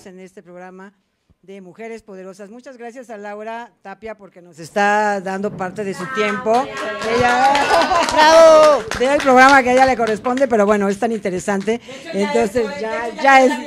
en este programa de Mujeres Poderosas. Muchas gracias a Laura Tapia porque nos está dando parte de su tiempo. Ella, ¡bravo!, del programa que a ella le corresponde, pero bueno, es tan interesante. Entonces ya es.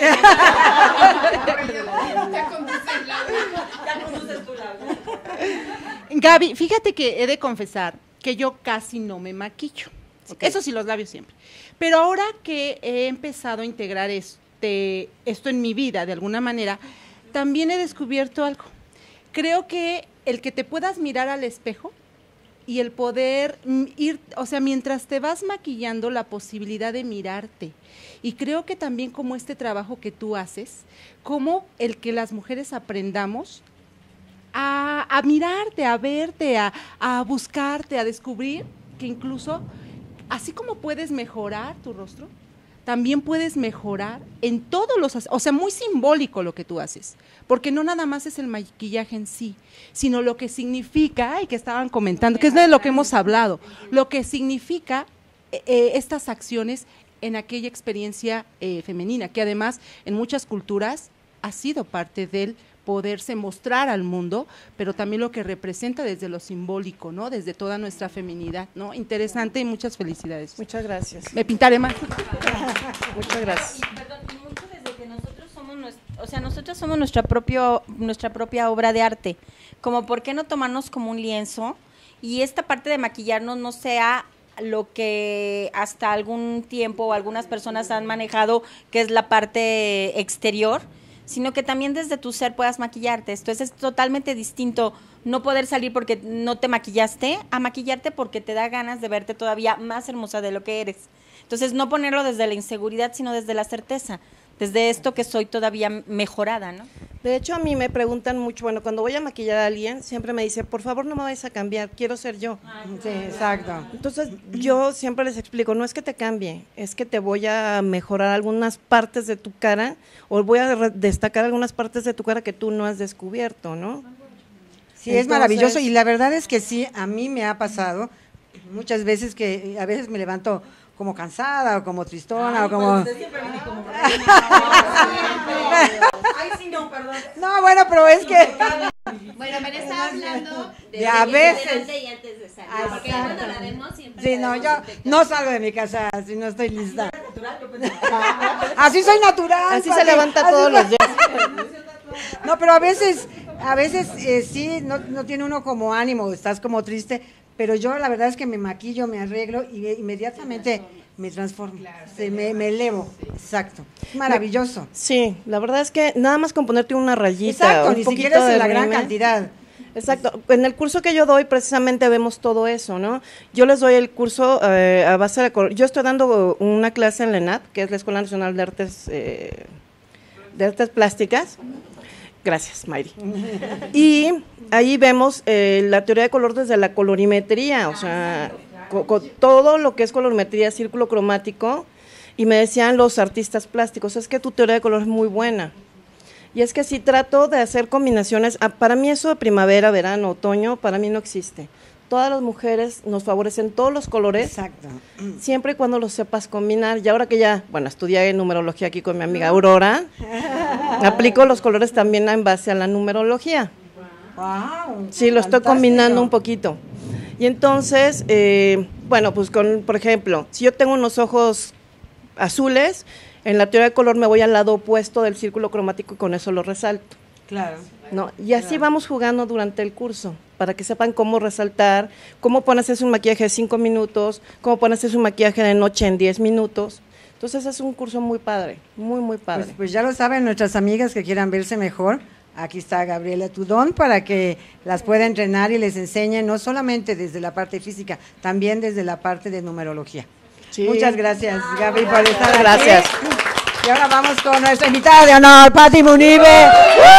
Gaby, fíjate que he de confesar que yo casi no me maquillo. Okay. Eso sí, los labios siempre. Pero ahora que he empezado a integrar esto en mi vida de alguna manera, también he descubierto algo. Creo que el que te puedas mirar al espejo y el poder ir, o sea, mientras te vas maquillando, la posibilidad de mirarte. Y creo que también como este trabajo que tú haces, como el que las mujeres aprendamos a mirarte, a verte, a buscarte, a descubrir que incluso, así como puedes mejorar tu rostro, también puedes mejorar en todos los, o sea, muy simbólico lo que tú haces, porque no nada más es el maquillaje en sí, sino lo que significa, y que estaban comentando, que es de lo que hemos hablado, lo que significa estas acciones en aquella experiencia femenina, que además en muchas culturas ha sido parte del poderse mostrar al mundo, pero también lo que representa desde lo simbólico, ¿no? Desde toda nuestra feminidad, ¿no? Interesante y muchas felicidades. Muchas gracias. Me pintaré más. Muchas gracias. Y mucho desde que nosotros somos nosotros somos nuestra propia obra de arte. Como por qué no tomarnos como un lienzo y esta parte de maquillarnos no sea lo que hasta algún tiempo algunas personas han manejado, que es la parte exterior, sino que también desde tu ser puedas maquillarte. Entonces es totalmente distinto no poder salir porque no te maquillaste, a maquillarte porque te da ganas de verte todavía más hermosa de lo que eres. Entonces no ponerlo desde la inseguridad, sino desde la certeza, desde esto que soy todavía mejorada, ¿no? De hecho, a mí me preguntan mucho, bueno, cuando voy a maquillar a alguien, siempre me dice, por favor no me vayas a cambiar, quiero ser yo. Sí, exacto. Entonces, yo siempre les explico, no es que te cambie, es que te voy a mejorar algunas partes de tu cara, o voy a destacar algunas partes de tu cara que tú no has descubierto, ¿no? Sí, entonces, es maravilloso, y la verdad es que sí, a mí me ha pasado muchas veces que a veces me levanto como cansada o como tristona o como... Ay, sí, no, perdón. No, bueno, pero es que... Bueno, pero estaba hablando de a veces. y antes de salir, porque cuando la vemos siempre... Sí, no, yo no salgo de mi casa si no estoy lista. Así soy natural. Así se levanta todos los días. No, pero a veces sí, no tiene uno como ánimo, estás como triste, pero yo la verdad es que me maquillo, me arreglo y inmediatamente me transformo, me elevo, exacto, maravilloso. Sí, la verdad es que nada más con ponerte una rayita, exacto, un ni poquito siquiera es de la gran rímel. cantidad. Exacto, en el curso que yo doy precisamente vemos todo eso, ¿no? Yo les doy el curso a base de color. Yo estoy dando una clase en la ENAP, que es la Escuela Nacional de Artes Plásticas. Gracias, Mayri. Y ahí vemos la teoría de color desde la colorimetría, o sea, con todo lo que es colorimetría, círculo cromático, y me decían los artistas plásticos, es que tu teoría de color es muy buena. Y es que si trato de hacer combinaciones, para mí eso de primavera, verano, otoño, para mí no existe. Todas las mujeres nos favorecen todos los colores, exacto, siempre y cuando los sepas combinar. Y ahora que ya, bueno, estudié numerología aquí con mi amiga Aurora, aplico los colores también en base a la numerología. Wow, sí, lo estoy combinando un poquito. Y entonces, bueno, pues por ejemplo, si yo tengo unos ojos azules, en la teoría de color me voy al lado opuesto del círculo cromático y con eso lo resalto. Claro. ¿No? Y así vamos jugando durante el curso, para que sepan cómo resaltar, cómo pueden hacerse un maquillaje de 5 minutos, cómo pueden hacerse un maquillaje de noche en 10 minutos. Entonces es un curso muy padre, muy, muy padre. Pues ya lo saben nuestras amigas que quieran verse mejor. Aquí está Gabriela Tudón para que las pueda entrenar y les enseñe, no solamente desde la parte física, también desde la parte de numerología. Sí. Muchas gracias, Gaby, por estar aquí. Gracias. Y ahora vamos con nuestra invitada de honor, Pati Munive.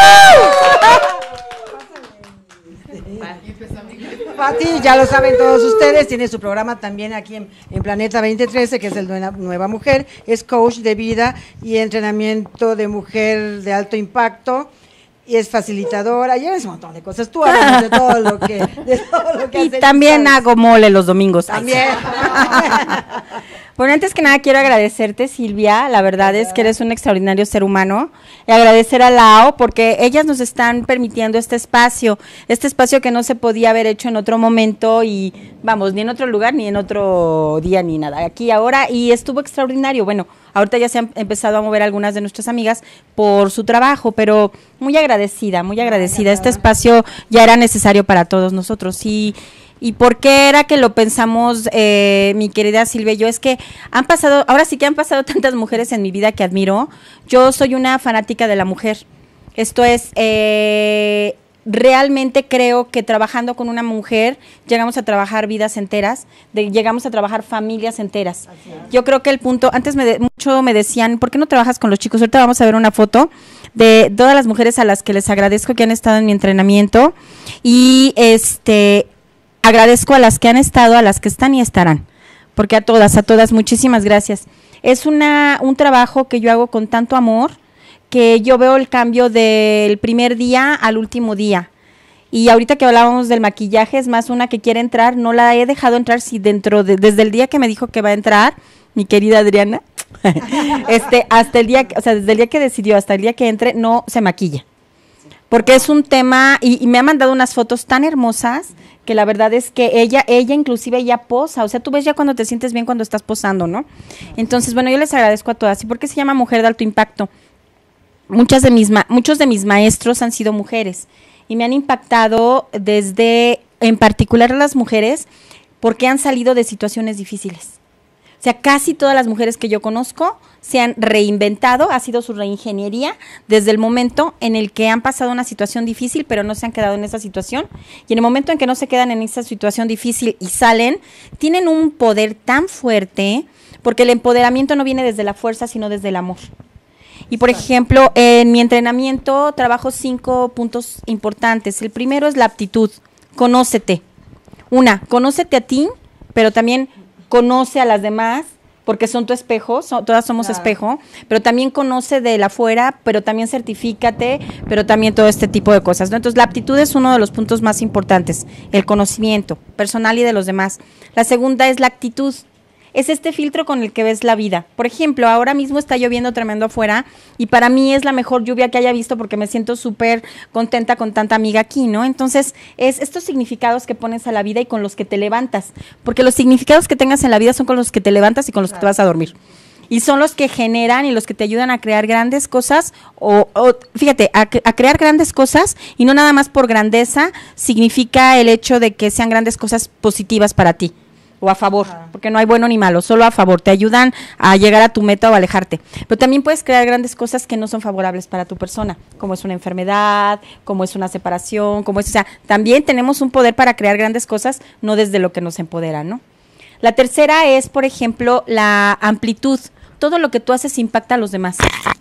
Pati, ya lo saben todos ustedes, tiene su programa también aquí en Planeta 2013, que es el Nueva Mujer, es coach de vida y entrenamiento de mujer de alto impacto. Y es facilitadora, y es un montón de cosas. Tú hablas de todo lo que y también hago mole los domingos. También. Bueno, antes que nada quiero agradecerte, Silvia, la verdad es que eres un extraordinario ser humano, y agradecer a Lao porque ellas nos están permitiendo este espacio que no se podía haber hecho en otro momento y vamos, ni en otro lugar, ni en otro día, ni nada, aquí ahora, y estuvo extraordinario. Bueno, ahorita ya se han empezado a mover algunas de nuestras amigas por su trabajo, pero muy agradecida, este espacio ya era necesario para todos nosotros. ¿Y por qué era que lo pensamos, mi querida Silvia y yo? Es que ahora sí que han pasado tantas mujeres en mi vida que admiro. Yo soy una fanática de la mujer. Esto es, realmente creo que trabajando con una mujer llegamos a trabajar vidas enteras, llegamos a trabajar familias enteras. Yo creo que el punto, antes mucho me decían, ¿por qué no trabajas con los chicos? Ahorita vamos a ver una foto de todas las mujeres a las que les agradezco que han estado en mi entrenamiento y agradezco a las que han estado, a las que están y estarán, porque a todas, muchísimas gracias. Es un trabajo que yo hago con tanto amor, que yo veo el cambio del primer día al último día. Y ahorita que hablábamos del maquillaje, es más una que quiere entrar, no la he dejado entrar, si desde el día que me dijo que va a entrar, mi querida Adriana, hasta el día, desde el día que decidió hasta el día que entre, no se maquilla. Porque es un tema, y me ha mandado unas fotos tan hermosas, que la verdad es que ella inclusive ya posa, o sea, tú ves ya cuando te sientes bien cuando estás posando, ¿no? Entonces, bueno, yo les agradezco a todas. ¿Y por qué se llama Mujer de Alto Impacto? Muchos de mis maestros han sido mujeres y me han impactado en particular las mujeres, porque han salido de situaciones difíciles. O sea, casi todas las mujeres que yo conozco se han reinventado, ha sido su reingeniería desde el momento en el que han pasado una situación difícil, pero no se han quedado en esa situación. Y en el momento en que no se quedan en esa situación difícil y salen, tienen un poder tan fuerte, porque el empoderamiento no viene desde la fuerza, sino desde el amor. Y por ejemplo, en mi entrenamiento trabajo 5 puntos importantes. El primero es la aptitud, conócete. Conócete a ti, pero también conoce a las demás, porque son tu espejo, todas somos espejo, pero también conoce de la afuera, pero también certifícate, pero también todo este tipo de cosas, ¿no? Entonces la aptitud es uno de los puntos más importantes, el conocimiento personal y de los demás. La segunda es la actitud. Es este filtro con el que ves la vida. Por ejemplo, ahora mismo está lloviendo tremendo afuera y para mí es la mejor lluvia que haya visto porque me siento súper contenta con tanta amiga aquí, ¿no? Entonces, es estos significados que pones a la vida y con los que te levantas, porque los significados que tengas en la vida son con los que te levantas y con los que te vas a dormir. Y son los que generan y los que te ayudan a crear grandes cosas, fíjate, a crear grandes cosas, y no nada más por grandeza significa el hecho de que sean grandes cosas positivas para ti. O a favor, porque no hay bueno ni malo, solo a favor, te ayudan a llegar a tu meta o a alejarte. Pero también puedes crear grandes cosas que no son favorables para tu persona, como es una enfermedad, como es una separación, o sea, también tenemos un poder para crear grandes cosas, no desde lo que nos empodera, ¿no? La tercera es, por ejemplo, la amplitud. Todo lo que tú haces impacta a los demás.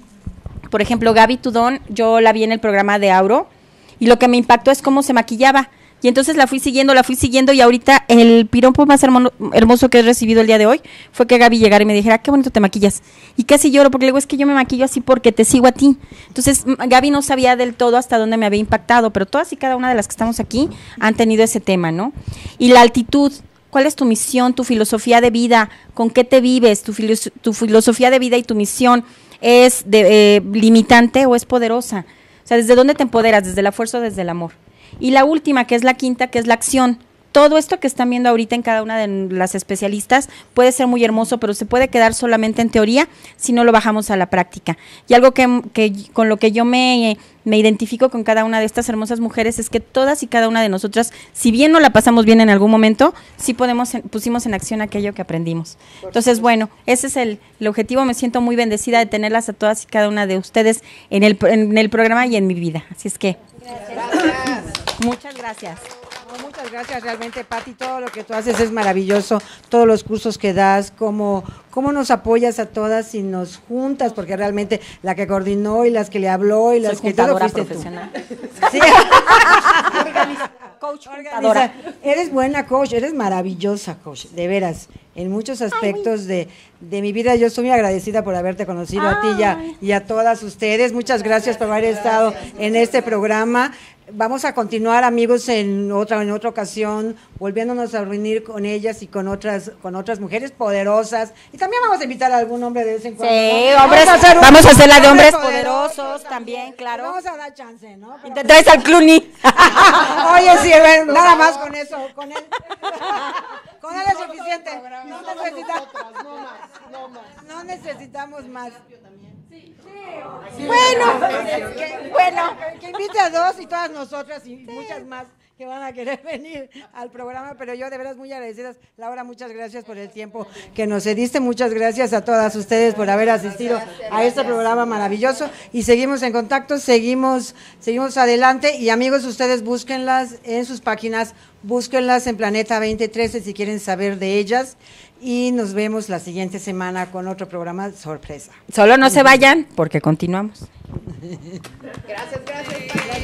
Por ejemplo, Gaby Tudón, yo la vi en el programa de Auro, y lo que me impactó es cómo se maquillaba. Y entonces la fui siguiendo y ahorita el piropo más hermoso que he recibido el día de hoy fue que Gaby llegara y me dijera, qué bonito te maquillas. Y casi lloro porque le digo, es que yo me maquillo así porque te sigo a ti. Entonces Gaby no sabía del todo hasta dónde me había impactado, pero todas y cada una de las que estamos aquí han tenido ese tema, ¿no? Y la altitud, ¿cuál es tu misión, tu filosofía de vida? ¿Con qué te vives? ¿Tu filosofía de vida y tu misión es limitante o es poderosa? O sea, ¿desde dónde te empoderas? ¿Desde la fuerza o desde el amor? Y la última, que es la quinta, que es la acción. Todo esto que están viendo ahorita en cada una de las especialistas puede ser muy hermoso, pero se puede quedar solamente en teoría si no lo bajamos a la práctica. Y algo que con lo que yo me identifico con cada una de estas hermosas mujeres es que todas y cada una de nosotras, si bien no la pasamos bien en algún momento, sí pusimos en acción aquello que aprendimos. Entonces, bueno, ese es el objetivo. Me siento muy bendecida de tenerlas a todas y cada una de ustedes en el programa y en mi vida. Así es que, Gracias. Muchas gracias. No, muchas gracias, realmente, Pati, todo lo que tú haces es maravilloso, todos los cursos que das, cómo nos apoyas a todas y nos juntas, porque realmente la que coordinó y las que le habló y las Soy que todo juntadora fuiste profesional. tú. Sí. Coach juntadora. Eres buena coach, eres maravillosa coach, de veras, en muchos aspectos de de mi vida. Yo estoy muy agradecida por haberte conocido a ti y a todas ustedes. Muchas gracias por haber estado en este programa. Vamos a continuar, amigos, en otra ocasión, volviéndonos a reunir con ellas y con otras mujeres poderosas. Y también vamos a invitar a algún hombre de vez en cuando. Sí, ¿no? hombres, vamos a hacer la de hombres poderosos también, claro. Vamos a dar chance, ¿no? Y te traes al Clooney. Oye, sí, nada más con eso, con él. Con él es suficiente. No necesitamos más. Bueno, que invite a dos y todas nosotras y muchas más que van a querer venir al programa, pero yo de veras muy agradecidas. Laura, muchas gracias por el tiempo que nos cediste, muchas gracias a todas ustedes por haber asistido a este programa maravilloso y seguimos en contacto, seguimos adelante y amigos, ustedes búsquenlas en sus páginas, búsquenlas en Planeta 2013 si quieren saber de ellas y nos vemos la siguiente semana con otro programa sorpresa. Solo no se vayan porque continuamos. Gracias.